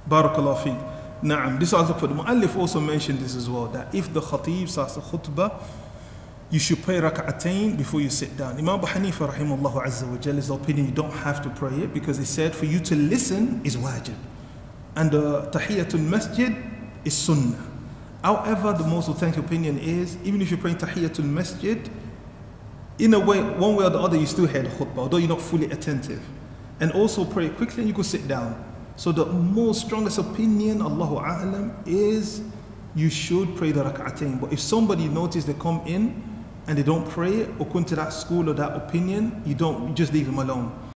Barakallahu feek. Na'am. This also for the Mu'allif also mentioned this as well, that if the Khatib starts the khutbah, you should pray rak'atayn before you sit down. Imam Abu Hanifa rahimahullah azza wa jalla is the opinion you don't have to pray it, because he said for you to listen is wajib. And the Tayatul Masjid is sunnah. However, the most authentic opinion is, even if you're praying Tayatul Masjid, in a way, one way or the other, you still hear the khutbah, although you're not fully attentive. And also pray quickly and you could sit down. So the most strongest opinion, Allahu A'lam, is you should pray the rak'atayn. But if somebody notices they come in and they don't pray it, or come to that school or that opinion, you just leave them alone.